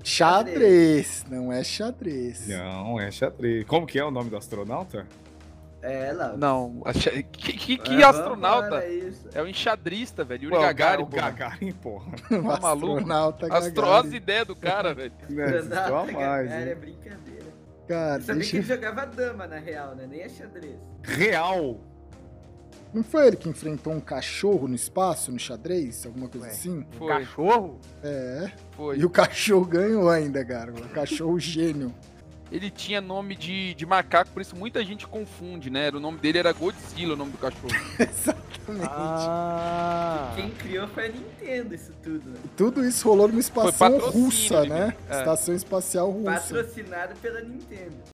Xadrez, não é xadrez. Não, é xadrez. Como que é o nome do astronauta? Ela. Não, que astronauta? Isso. É o enxadrista, velho. Yuri Ué, Gagarin, o Gagarin, porra. O Tá maluco? astronauta As Gagarin. ideias do cara, velho. Estou a mais, É hein? brincadeira. Cara, Sabia deixa que eu... ele jogava dama, na real, né? Nem é xadrez. Real. Não foi ele que enfrentou um cachorro no espaço, no xadrez? Alguma coisa Ué. assim? Foi, Cachorro? É. foi. E o cachorro ganhou ainda, cara. O cachorro gênio. Ele tinha nome de macaco, por isso muita gente confunde, né? O nome dele era Godzilla, o nome do cachorro. Exatamente. Ah. Quem criou foi a Nintendo, isso tudo, né? Tudo isso rolou numa estação patrocínio, russa, né? é. Estação espacial russa. Patrocinado pela Nintendo.